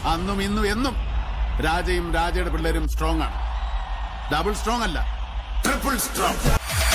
അന്നും ഇന്നും എന്നും രാജയും രാജയുടെ പിള്ളേരും സ്ട്രോങ് ആണ്. ഡബിൾ സ്ട്രോങ് അല്ല, ട്രിപ്പിൾ സ്ട്രോങ്.